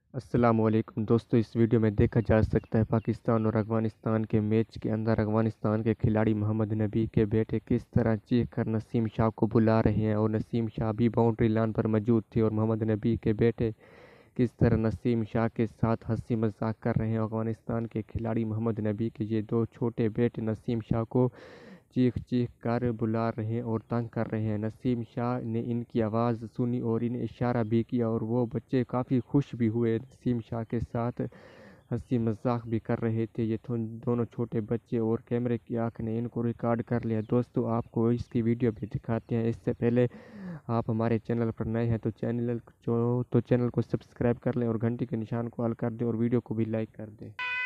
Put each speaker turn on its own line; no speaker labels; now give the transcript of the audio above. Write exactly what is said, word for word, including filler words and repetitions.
السلام علیکم دوستو، اس ویڈیو میں دیکھا جا سکتا ہے پاکستان اور افغانستان کے میچ کے اندر افغانستان کے کھلاڑی محمد نبی کے بیٹے کس طرح چیخ کر نسیم شاہ کو بلا رہے ہیں، اور نسیم شاہ بھی باؤنڈری لائن پر موجود تھے اور محمد نبی کے بیٹے کس طرح نسیم شاہ کے ساتھ ہنسی مذاق کر رہے ہیں۔ افغانستان کے کھلاڑی محمد نبی کے یہ دو چھوٹے بیٹے نسیم شاہ کو چیخ چیخ کر بلا رہے ہیں اور تنگ کر رہے ہیں۔ نسیم شاہ نے ان کی آواز سنی اور انہیں اشارہ بھی کیا اور وہ بچے کافی خوش بھی ہوئے، نسیم شاہ کے ساتھ ہنسی مذاق بھی کر رہے تھے۔ یہ دونوں چھوٹے بچے اور کیمرے کی آنکھ نے ان کو ریکارڈ کر لیا۔ دوستو، آپ کو اس کی ویڈیو بھی دکھاتے ہیں۔ اس سے پہلے آپ ہمارے چینل پر نئے ہیں تو چینل تو چینل کو سبسکرائب کر لیں اور گھنٹی کے نشان کو آل کر دیں اور ویڈیو کو بھی لائک کر دیں۔